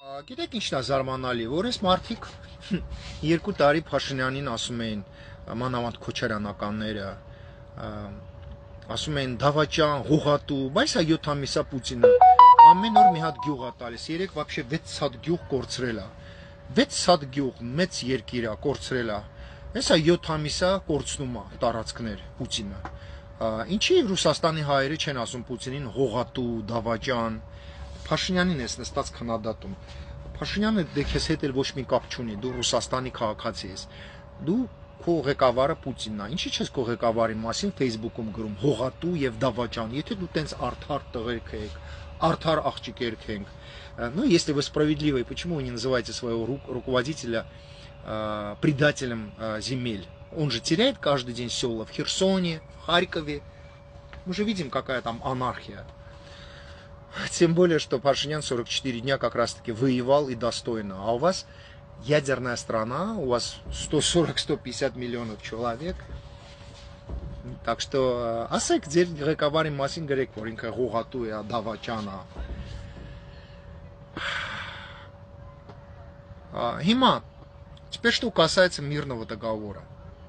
Գիտեք ինչն է զարմանալի, որ այս մարդիկ 2 տարի Փաշինյանին ասում էին, մանավանդ քոչարյանականները, ասում էին դավաճան, հողատու, բայց է 7 ամիսա Պուտինը ամեն օր մի հատ գյուղ է տալիս, երեք вообще 6 հատ գյուղ կորցրել է, 6 հատ գյուղ, մեծ երկիր է, կորցրել է, հեսա 7 ամիսա կորցնում է տարածքներ Պուտինը, ինչի Ռուսաստանի հայերը չեն ասում Պուտինին հողատու, դավաճան, Փաշինյանին ես նստած քննադատում, Փաշինյանը դե քեզ հետ էլ ոչ մի կապ չունի, դու Ռուսաստանի քաղաքացի ես, դու քո ղեկավարը Պուտինն է, ինչի՞ չես քո ղեկավարի մասին Facebook-ում գրում հողատու եւ դավաճան, եթե դու տենց արդար տղերք եք, արդար աղջիկերք ենք, ну если вы справедливы, почему вы не называете своего руководителя предателем земель? Он же теряет каждый день села в Херсоне, в Харькове, мы же видим, какая там анархия. Тем более, что Пашинян 44 дня как раз-таки воевал и достойно. А у вас ядерная страна, у вас 140-150 миллионов человек. Так что, ասեք ձեր ղեկավարի մասին գրեք, որ ինքը հողատու է, դավաճան է։ Հիմա, теперь что касается мирного договора.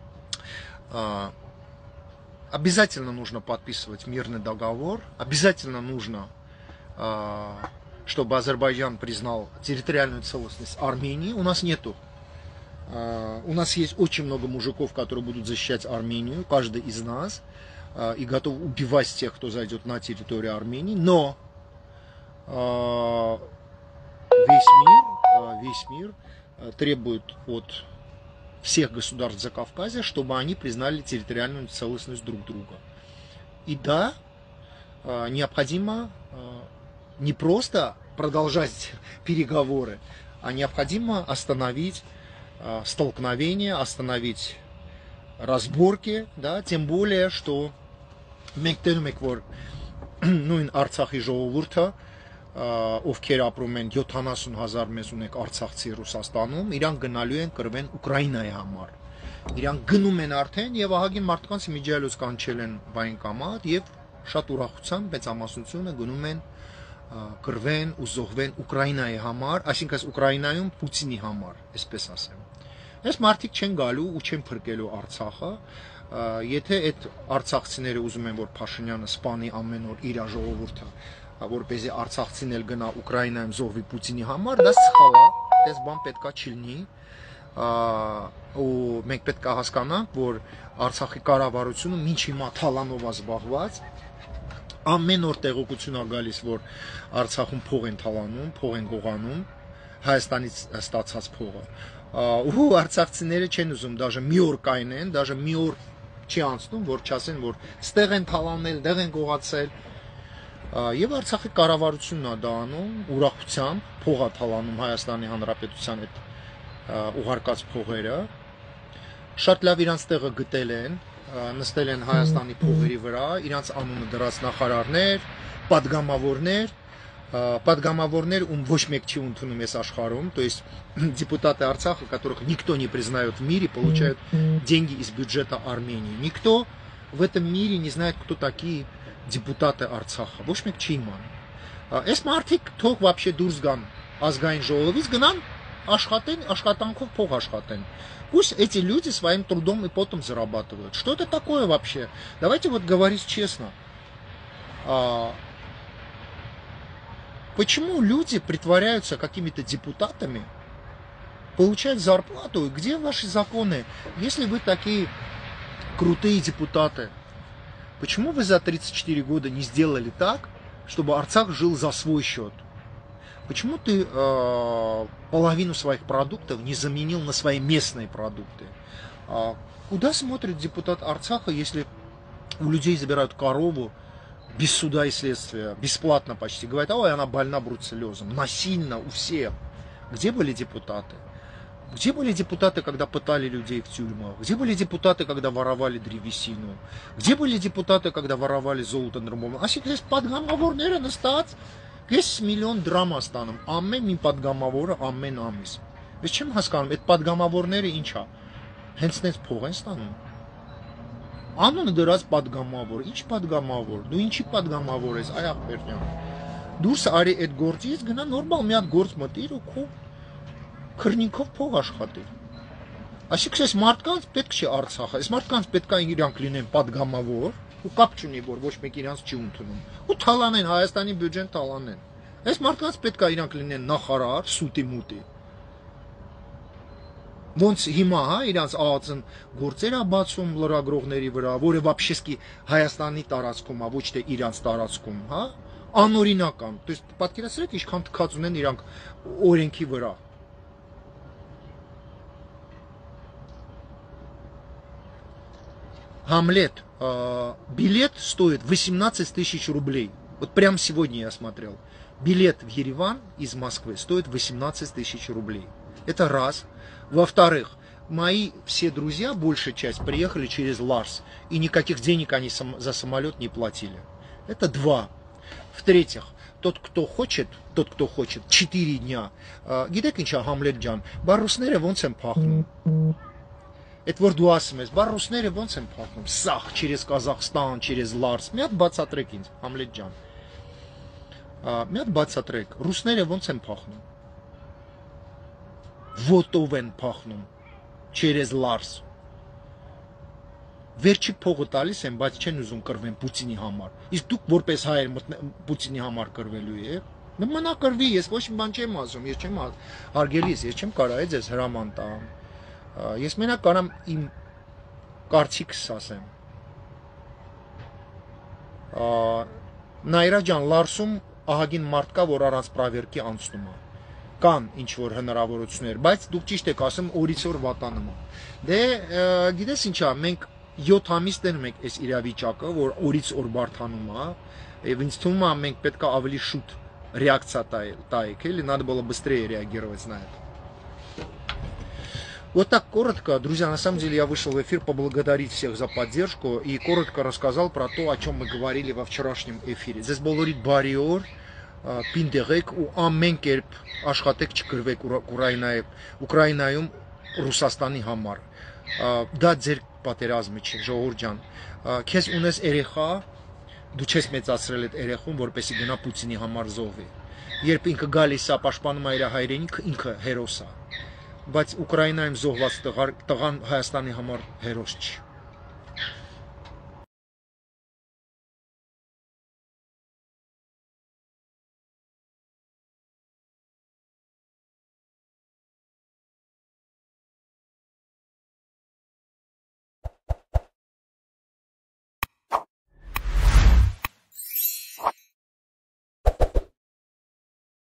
Обязательно нужно подписывать мирный договор, обязательно нужно чтобы Азербайджан признал территориальную целостность Армении. У нас нету. У нас есть очень много мужиков, которые будут защищать Армению, каждый из нас, и готов убивать тех, кто зайдет на территорию Армении. Но весь мир требует от всех государств Закавказья, чтобы они признали территориальную целостность друг друга. И да, необходимо не просто продолжать переговоры, а необходимо остановить столкновения, остановить разборки, да, тем более, что նույն Արցախի ժողովուրդը ովքեր ապրում են 70,000 մեզ ունենք արցախցի Ռուսաստանում, իրանք գնալու են կրվեն Ուկրաինայի համար։ Իրանք գնում են արդեն եւ ահագին մարդկանց իմիջիալոց կանչել են վայնկամատ եւ շատ ուրախությամբ մեծամասնությունը գնում են կրվեն ու զոհվեն Ուկրաինայի համար, այսինքն Ուկրաինայում Պուտինի համար, այսպես ասեմ։ Այս մարդիկ չեն գալու ու չեն փրկելու Արցախը, եթե այդ արցախցիները ուզում են որ Փաշինյանը սպանի ամեն օր իր ժողովուրդը, որպեսզի արցախցին էլ գնա Ուկրաինայում զոհվի Պուտինի համար, դա սխալ է, այս բան պետքա չլինի, ու մենք պետք է հասկանանք, որ Արցախի կառավարությունը մինչ հիմա թալանով է զբաղված, ամեն օր տեղեկություն է գալիս, որ Արցախում փող են թալանում, փող են գողանում, Հայաստանից ստացած փողը։ Ու արցախցիները չեն ուզում դաժե մի օր կայնեն, դաժե մի օր չի անցնում, որ չասեն, որ ստեղ են թալանել, դեղ են գողացել։ Եվ Արցախի կառավարությունն է դա անում, ուրախությամբ փող է թալանում Հայաստանի Հանրապետության այդ ուղարկած փողերը։ Շատ լավ իրանց տեղը գտել են, նստել են Հայաստանի փողերի вրա, իրանց անունը դրած նախարարներ, падгамավորներ, ոչ մեկ չի ընդունում այս աշխարհում, то есть депутаты Арцаха, которых никто не признает в мире, получают деньги из бюджета Армении. Никто в этом мире не знает, кто такие депутаты Арцаха. Ոչ մեկ չի իմանում։ Այս մարդիկ թող вообще դուրս գան ազգային ժողովից, գնան աշխատեն, աշխատանքով փող աշխատեն։ Пусть эти люди своим трудом и потом зарабатывают. Что это такое вообще? Давайте вот говорить честно. Почему люди притворяются какими-то депутатами, получают зарплату? Где ваши законы? Если вы такие крутые депутаты, почему вы за 34 года не сделали так, чтобы Арцах жил за свой счет? Почему ты половину своих продуктов не заменил на свои местные продукты? Куда смотрит депутат Арцаха, если у людей забирают корову без суда и следствия, бесплатно почти? Говорят, ой, она больна бруцеллезом. Насильно у всех. Где были депутаты? Где были депутаты, когда пытали людей в тюрьмах? Где были депутаты, когда воровали древесину? Где были депутаты, когда воровали золото нормально? А сейчас падգամավորները նստած Ես միլիոն դրամ ստանում, ամեն մի падգամավորը ամեն ամիս։ Ես չեմ հասկանում, այդ падգամավորները ինչ է։ Հենց նենց փող են ստանում։ Անունը դրած падգամավոր, ինչ падգամավոր, դու ինչի падգամավոր ես, այ ախպերնյան։ Դուրս արի այդ գործից, գնա նորմալ մի հատ գործ մտիր ու քո քրնինքով փող աշխատիր։ Այսինքն այս մարդկանց պետք չի Արցախը, այս մարդկանց պետք է իրանք լինեն падգամավոր ու կապ չունի, որ ոչ մեկ իրանց չի ընդունում։ Ու թալանեն Հայաստանի բյուջեն թալանեն։ Այս մարդկանց պետք է իրանք լինեն նախարար, սուտի մուտի։ Ոնց հիմա, հա, իրանց ԱԱԾ-ն գործեր է բացում լրագրողների վրա, որը вообще-ски Հայաստանի տարածքում է, ոչ թե իրանց տարածքում, հա, անօրինական։ То есть պատկերացրեք ինչքան թքած ունեն իրանք օրենքի վրա։ Хамлет, билет стоит 18 тысяч рублей. Вот прямо сегодня я смотрел. Билет в Ереван из Москвы стоит 18 тысяч рублей. Это раз. Во-вторых, мои все друзья, большая часть, приехали через Ларс. И никаких денег они за самолет не платили. Это два. В-третьих, тот, кто хочет, 4 дня. Գիտեք ինչա Համլետ ջան, բարուսները ոնց են փախնում։ Այդ որ դու ասում ես, բարուսները ոնց են փախնում։ Սախ, через Казахстан, через Lars։ Մի հատ բացատրեք ինձ, Համլետ ջան։ Մի հատ բացատրեք, ռուսները ոնց են փախնում։ Ոտով են փախնում, через Lars։ Վերջի փողը տալիս են, բայց չեն ուզում կռվեն Պուտինի համար։ Իսկ դուք որպես հայեր Պուտինի համար կռվելու եք։ Մնա կռվի, ես ոչ մի բան չեմ ասում, ես չեմ հարգելիս, ես չեմ կարող ձեզ հրաման տամ։ Ես մենակ կարամ իմ կարծիքս ասեմ։ Նայրա ջան, Լարսում ահագին մարդ կա, որ առանց պրավերկի անցնում է։ Կան ինչ որ հնարավորություններ, բայց դուք ճիշտ եք ասում, օրից օր վատանում է։ Դե գիտես ինչա, մենք 7 ամիս դնում ենք այս իրավիճակը, որ օրից օր բարթանում է, եւ ինձ թվում է մենք պետք է ավելի շուտ реакция тает, или надо было быстрее реагировать на это. Вот так коротко, друзья, на самом деле я вышел в эфир поблагодарить всех за поддержку и коротко рассказал про то, о чем мы говорили во вчерашнем эфире. Здесь был Лорид Бариор, Пиндерек, у Амменкерп, Ашхатек Чикрвек, Украинаем, Русастани Хамар. Да, дзер պատերազմիչ ժողովուրդ ջան, քեզ ունես երեխա, դու չես մեծացրել այդ երեխուն, որպեսզի գնա Պուտինի համար զոհվի։ Երբ ինքը գալիս է պաշտպանում է իր հայրենիքը, ինքը հերոս է։ Բայց Ուկրաինայում զոհված տղան Հայաստանի համար հերոս չի։